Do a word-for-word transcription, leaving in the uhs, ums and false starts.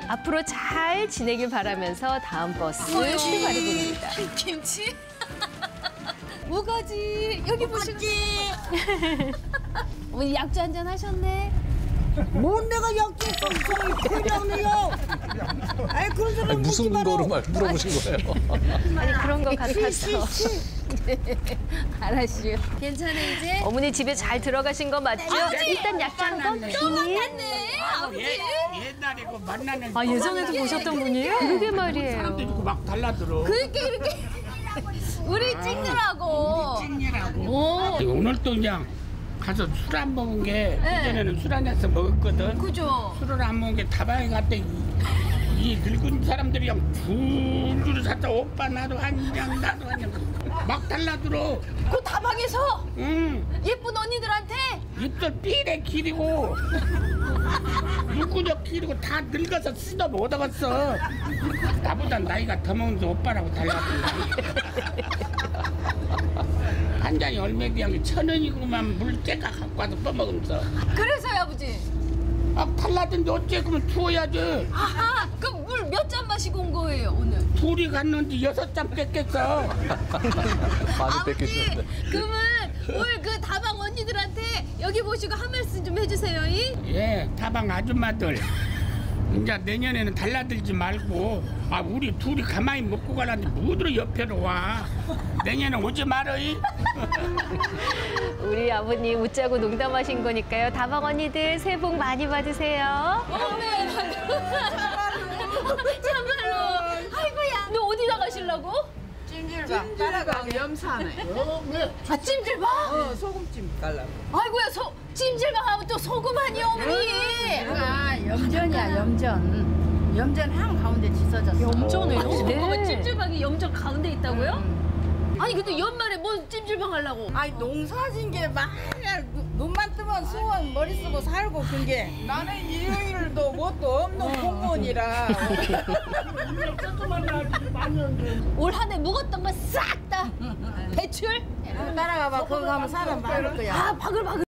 앞으로 잘 지내길 바라면서 다음 버스 출발해 봅니다. 김치? 뭐가지? 여기 보시고. 어머니 약주 한잔 하셨네? 뭔 내가 약주 썸썸이 그냥이요. 아이 그런 소리 아니, 무슨 거로 말 물어보신 거예요? 아니 그런 거 같아서. 알았슈. 괜찮아 이제? 어머니 집에 잘 들어가신 거 맞죠? 일단 약주 한 번. 또 만났네 아버지. 옛날에 그 만나는 아 예전에도 보셨던 분이에요? 그러게 말이에요. 사람들이 막 달라들어. 그렇게 이렇게 우리 찍느라고. 찡이라고. 오. 오늘 또 그냥 가서 술 안 먹은 게 네. 그전에는 술 안에서 먹었거든. 그죠? 술을 안 먹은 게 다방에 갔더니 이, 이 늙은 사람들이 그냥 줄줄 샀다. 오빠 나도 한 장 나도 한 장 막 달라들어. 그 다방에서 응. 예쁜 언니들한테 입술 삐래 기리고 눈구적 기리고 다 늙어서 쓰다 못 얻어갔어. 나보다 나이가 더 먹는데 오빠라고 달라들어. 한 잔이 얼마인데 한 천 원이구만 물째가 갖고 와서 떠먹으면서. 그래서요 아버지. 아 달라든지 어째 그러면 투어야지. 아하 그럼 물 몇 잔 마시고 온 거예요 오늘? 둘이 갔는데 여섯 잔 뺏겼어. 많이 아버지 뺏기셨는데. 그러면 오늘 그 다방 언니들한테 여기 보시고 한 말씀 좀 해주세요 이? 예, 다방 아줌마들. 이제 내년에는 달라들지 말고 아 우리 둘이 가만히 먹고 가라는데 뭐들어 옆에로 와. 내년에 오지 말어이. 우리 아버님 웃자고 농담하신 거니까요. 다방 언니들 새해 복 많이 받으세요. 어메 참말로 아이고야 너 어디 나가시려고? 찜질방 따라가고 염산에. 아 찜질방? 어, 소금찜 깔라고. 아이고야 소, 찜질방 하면 또 소금 아니야 어머니. 아, 염전이야, 염전. 염전 한 가운데 찢어졌어. 염전에요? 네. 찜질방이 염전 가운데 있다고요? 아니 근데 연말에 뭔 찜질방 하려고? 아니, 농사진 게 맨날 눈- 눈만 뜨면 수원 머리 쓰고 살고 그런 게. 나는 일요일도 뭣도 없는 공무원이라. 올 한 해 묵었던 거 싹 다 배출? 따라가봐, 거기 가면 사람 많을 거야. 아 바글바글.